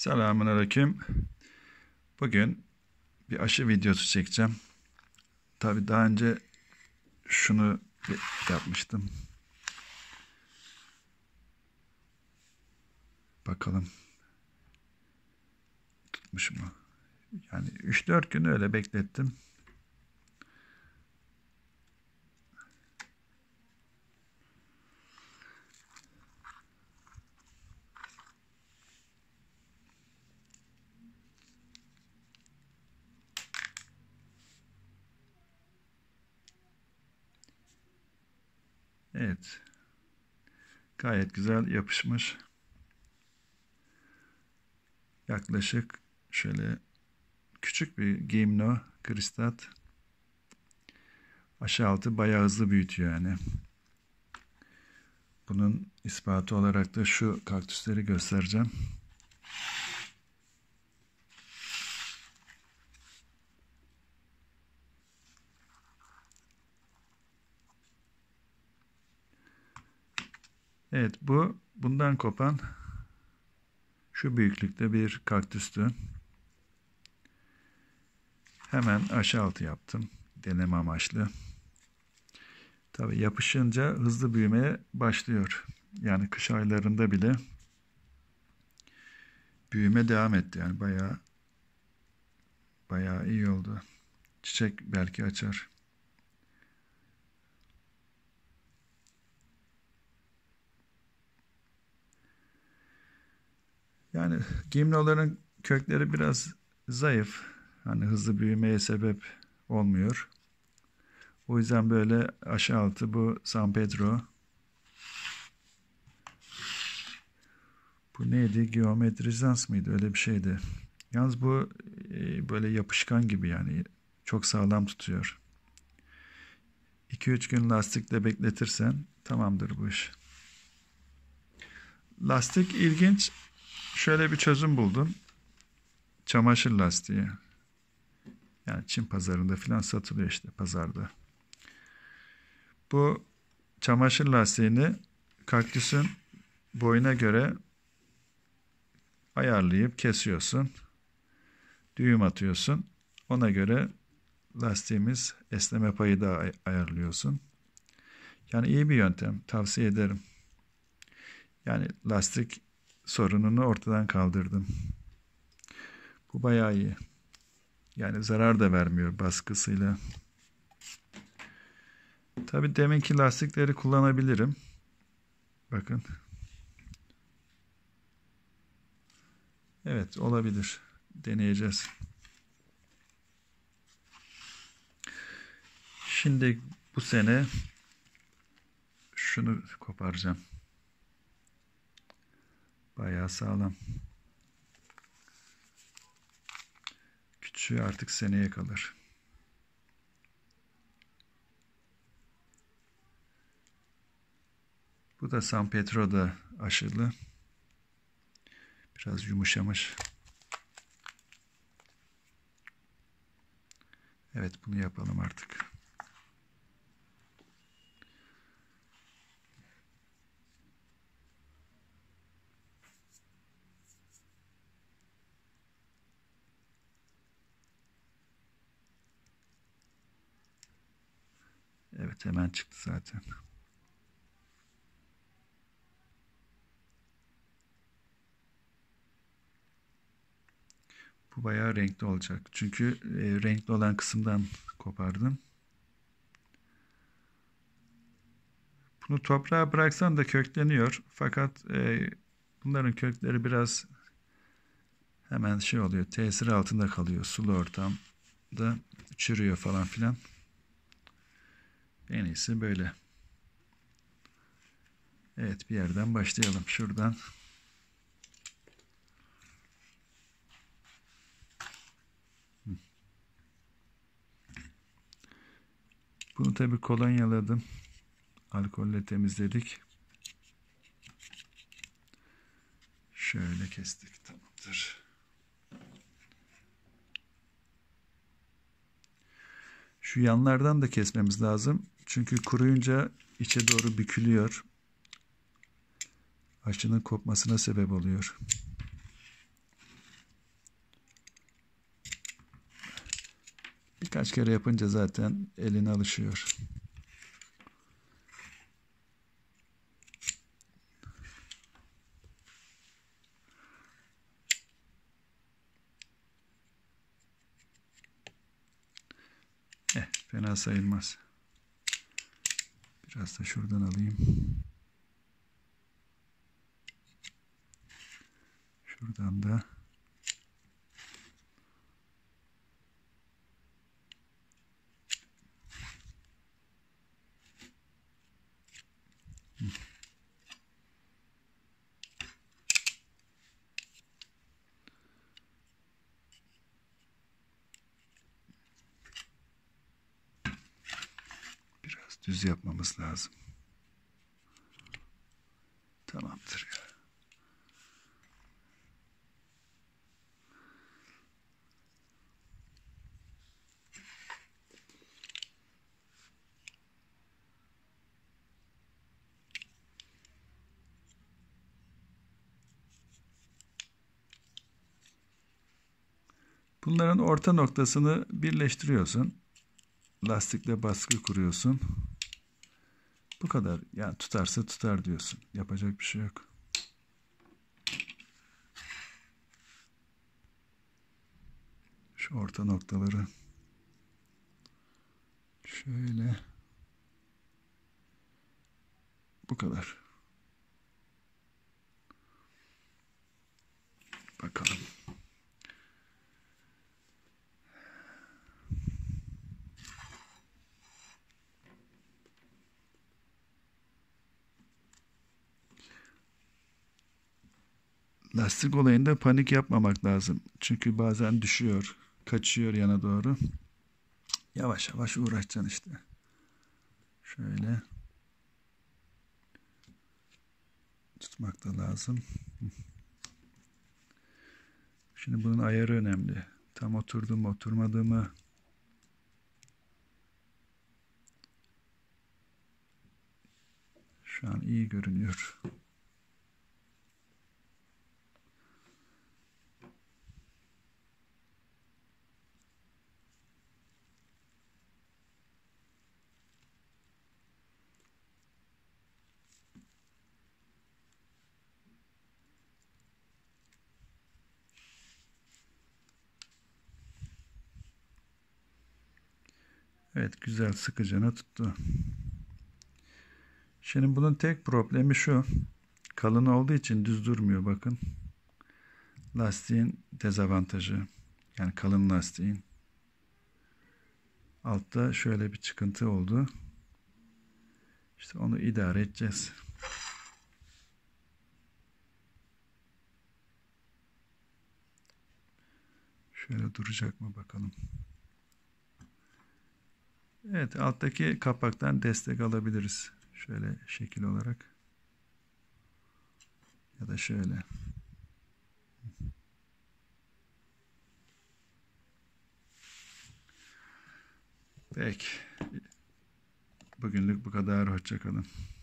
Selamünaleyküm. Bugün bir aşı videosu çekeceğim. Tabii daha önce şunu yapmıştım. Bakalım tutmuş mu? Yani 3-4 gün öyle beklettim. Evet. Gayet güzel yapışmış. Yaklaşık şöyle küçük bir Gimno Kristat. Aşı altı bayağı hızlı büyütüyor yani. Bunun ispatı olarak da şu kaktüsleri göstereceğim. Evet, bundan kopan şu büyüklükte bir kaktüstü. Hemen aşı altı yaptım. Deneme amaçlı. Tabii yapışınca hızlı büyümeye başlıyor. Yani kış aylarında bile büyüme devam etti. Yani bayağı iyi oldu. Çiçek belki açar. Yani gimnoların kökleri biraz zayıf. Hani hızlı büyümeye sebep olmuyor. O yüzden böyle aşı altı bu San Pedro. Bu neydi? Geometrizans mıydı? Öyle bir şeydi. Yalnız bu böyle yapışkan gibi yani. Çok sağlam tutuyor. 2-3 gün lastikle bekletirsen tamamdır bu iş. Lastik ilginç. Şöyle bir çözüm buldum. Çamaşır lastiği. Yani Çin pazarında falan satılıyor işte pazarda. Bu çamaşır lastiğini kaktüsün boyuna göre ayarlayıp kesiyorsun. Düğüm atıyorsun. Ona göre lastiğimiz esneme payı da ayarlıyorsun. Yani iyi bir yöntem. Tavsiye ederim. Yani lastik sorununu ortadan kaldırdım. Bu bayağı iyi. Yani zarar da vermiyor baskısıyla. Tabii deminki lastikleri kullanabilirim. Bakın. Evet, olabilir. Deneyeceğiz. Şimdi bu sene şunu koparacağım. Bayağı sağlam. Küçüğü artık seneye kalır. Bu da San Pedro'da aşılı. Biraz yumuşamış. Evet, bunu yapalım artık. Evet, hemen çıktı zaten. Bu bayağı renkli olacak. Çünkü renkli olan kısımdan kopardım. Bunu toprağa bıraksan da kökleniyor. Fakat bunların kökleri biraz hemen şey oluyor. Tesir altında kalıyor. Sulu ortamda çürüyor falan filan. En iyisi böyle. Evet, bir yerden başlayalım. Şuradan. Bunu tabii kolonyaladım. Alkolle temizledik. Şöyle kestik. Tamamdır. Şu yanlardan da kesmemiz lazım. Çünkü kuruyunca içe doğru bükülüyor. Aşının kopmasına sebep oluyor. Birkaç kere yapınca zaten eline alışıyor. Fena sayılmaz. Biraz da şuradan alayım. Şuradan da. Biraz düz yapmamız lazım. Tamamdır ya. Bunların orta noktasını birleştiriyorsun. Lastikle baskı kuruyorsun. Bu kadar. Yani tutarsa tutar diyorsun. Yapacak bir şey yok. Şu orta noktaları şöyle. Bu kadar. Bakalım. Lastik olayında panik yapmamak lazım. Çünkü bazen düşüyor, kaçıyor yana doğru. Yavaş yavaş uğraşacaksın işte. Şöyle. Tutmak da lazım. Şimdi bunun ayarı önemli. Tam oturdu mu, oturmadı mı? Şu an iyi görünüyor. Evet, güzel sıkıcına tuttu. Şimdi bunun tek problemi şu. Kalın olduğu için düz durmuyor bakın. Lastiğin dezavantajı. Yani kalın lastiğin. Altta şöyle bir çıkıntı oldu. İşte onu idare edeceğiz. Şöyle duracak mı bakalım. Evet, alttaki kapaktan destek alabiliriz. Şöyle şekil olarak. Ya da şöyle. Peki. Bugünlük bu kadar. Hoşça kalın.